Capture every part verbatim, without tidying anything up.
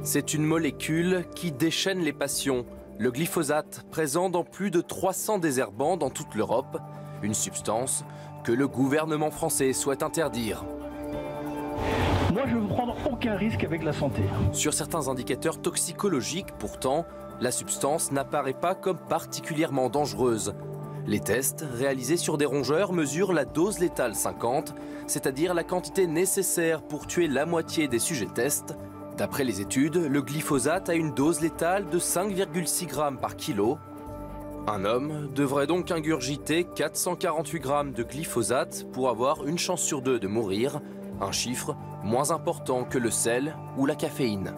C'est une molécule qui déchaîne les passions. Le glyphosate, présent dans plus de trois cents désherbants dans toute l'Europe, une substance que le gouvernement français souhaite interdire. Moi, je ne veux prendre aucun risque avec la santé. Sur certains indicateurs toxicologiques, pourtant, la substance n'apparaît pas comme particulièrement dangereuse. Les tests, réalisés sur des rongeurs, mesurent la dose létale cinquante, c'est-à-dire la quantité nécessaire pour tuer la moitié des sujets tests. D'après les études, le glyphosate a une dose létale de cinq virgule six grammes par kilo. Un homme devrait donc ingurgiter quatre cent quarante-huit grammes de glyphosate pour avoir une chance sur deux de mourir, un chiffre moins important que le sel ou la caféine.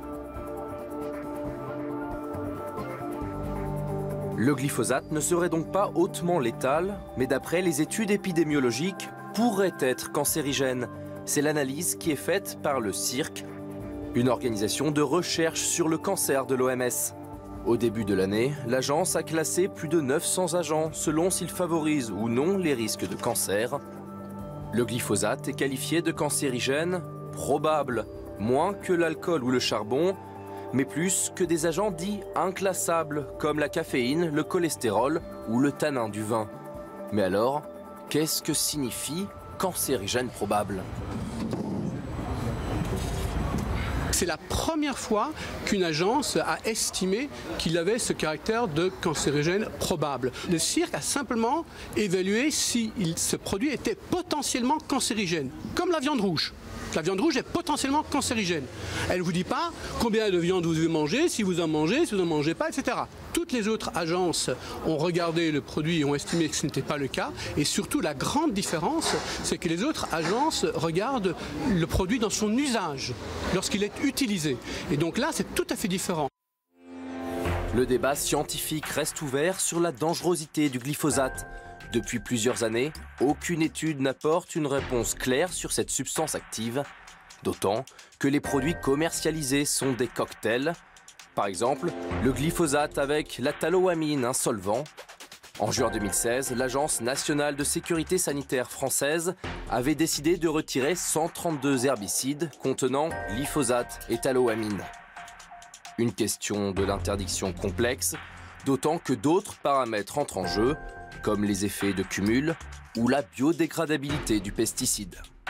Le glyphosate ne serait donc pas hautement létal, mais d'après les études épidémiologiques, pourrait être cancérigène. C'est l'analyse qui est faite par le C I R C, une organisation de recherche sur le cancer de l'O M S. Au début de l'année, l'agence a classé plus de neuf cents agents selon s'ils favorisent ou non les risques de cancer. Le glyphosate est qualifié de cancérigène probable, moins que l'alcool ou le charbon, mais plus que des agents dits inclassables comme la caféine, le cholestérol ou le tanin du vin. Mais alors, qu'est-ce que signifie cancérigène probable ? C'est la première fois qu'une agence a estimé qu'il avait ce caractère de cancérigène probable. Le C I R C a simplement évalué si il, ce produit était potentiellement cancérigène, comme la viande rouge. La viande rouge est potentiellement cancérigène. Elle ne vous dit pas combien de viande vous devez manger, si vous en mangez, si vous n'en mangez pas, et cetera. Toutes les autres agences ont regardé le produit et ont estimé que ce n'était pas le cas. Et surtout, la grande différence, c'est que les autres agences regardent le produit dans son usage, lorsqu'il est utilisé. Et donc là, c'est tout à fait différent. Le débat scientifique reste ouvert sur la dangerosité du glyphosate. Depuis plusieurs années, aucune étude n'apporte une réponse claire sur cette substance active, d'autant que les produits commercialisés sont des cocktails. Par exemple, le glyphosate avec la tallowamine, un solvant. En juin deux mille seize, l'Agence nationale de sécurité sanitaire française avait décidé de retirer cent trente-deux herbicides contenant glyphosate et tallowamine. Une question de l'interdiction complexe, d'autant que d'autres paramètres entrent en jeu, comme les effets de cumul ou la biodégradabilité du pesticide.